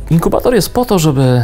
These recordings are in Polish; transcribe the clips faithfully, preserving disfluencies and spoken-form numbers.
Inkubator jest po to, żeby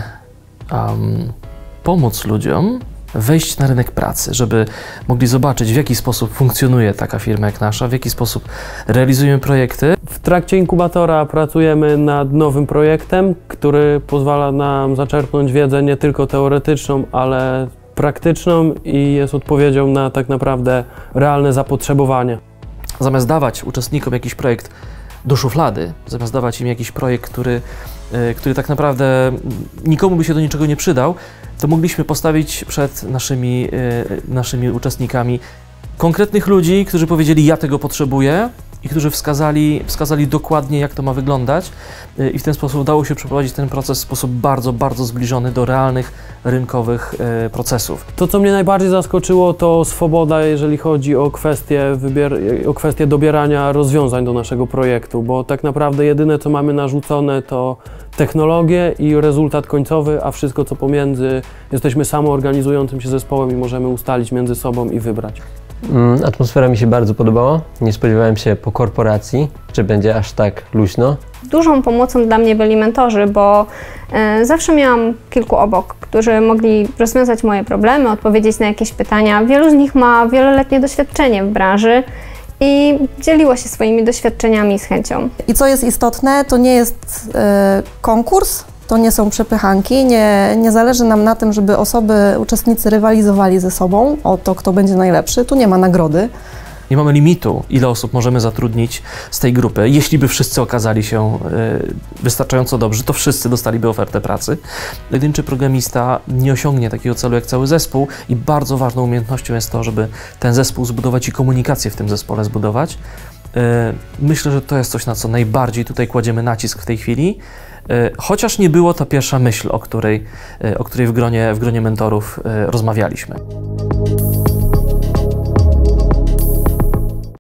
um, pomóc ludziom wejść na rynek pracy, żeby mogli zobaczyć, w jaki sposób funkcjonuje taka firma jak nasza, w jaki sposób realizujemy projekty. W trakcie inkubatora pracujemy nad nowym projektem, który pozwala nam zaczerpnąć wiedzę nie tylko teoretyczną, ale praktyczną i jest odpowiedzią na tak naprawdę realne zapotrzebowanie. Zamiast dawać uczestnikom jakiś projekt do szuflady, zamiast dawać im jakiś projekt, który, który tak naprawdę nikomu by się do niczego nie przydał, to mogliśmy postawić przed naszymi, naszymi uczestnikami konkretnych ludzi, którzy powiedzieli: ja tego potrzebuję, i którzy wskazali, wskazali dokładnie, jak to ma wyglądać, i w ten sposób udało się przeprowadzić ten proces w sposób bardzo, bardzo zbliżony do realnych, rynkowych procesów. To, co mnie najbardziej zaskoczyło, to swoboda, jeżeli chodzi o kwestię, wybier o kwestię dobierania rozwiązań do naszego projektu, bo tak naprawdę jedyne, co mamy narzucone, to technologię i rezultat końcowy, a wszystko, co pomiędzy, jesteśmy samoorganizującym się zespołem i możemy ustalić między sobą i wybrać. Atmosfera mi się bardzo podobała. Nie spodziewałem się po korporacji, że będzie aż tak luźno. Dużą pomocą dla mnie byli mentorzy, bo y, zawsze miałam kilku obok, którzy mogli rozwiązać moje problemy, odpowiedzieć na jakieś pytania. Wielu z nich ma wieloletnie doświadczenie w branży i dzieliło się swoimi doświadczeniami z chęcią. I co jest istotne, to nie jest y, konkurs, to nie są przepychanki, nie, nie zależy nam na tym, żeby osoby, uczestnicy rywalizowali ze sobą o to, kto będzie najlepszy. Tu nie ma nagrody. Nie mamy limitu, ile osób możemy zatrudnić z tej grupy. Jeśli by wszyscy okazali się y, wystarczająco dobrzy, to wszyscy dostaliby ofertę pracy. Pojedynczy programista nie osiągnie takiego celu jak cały zespół i bardzo ważną umiejętnością jest to, żeby ten zespół zbudować i komunikację w tym zespole zbudować. Y, myślę, że to jest coś, na co najbardziej tutaj kładziemy nacisk w tej chwili. Chociaż nie było to pierwsza myśl, o której, o której w gronie, w gronie mentorów rozmawialiśmy.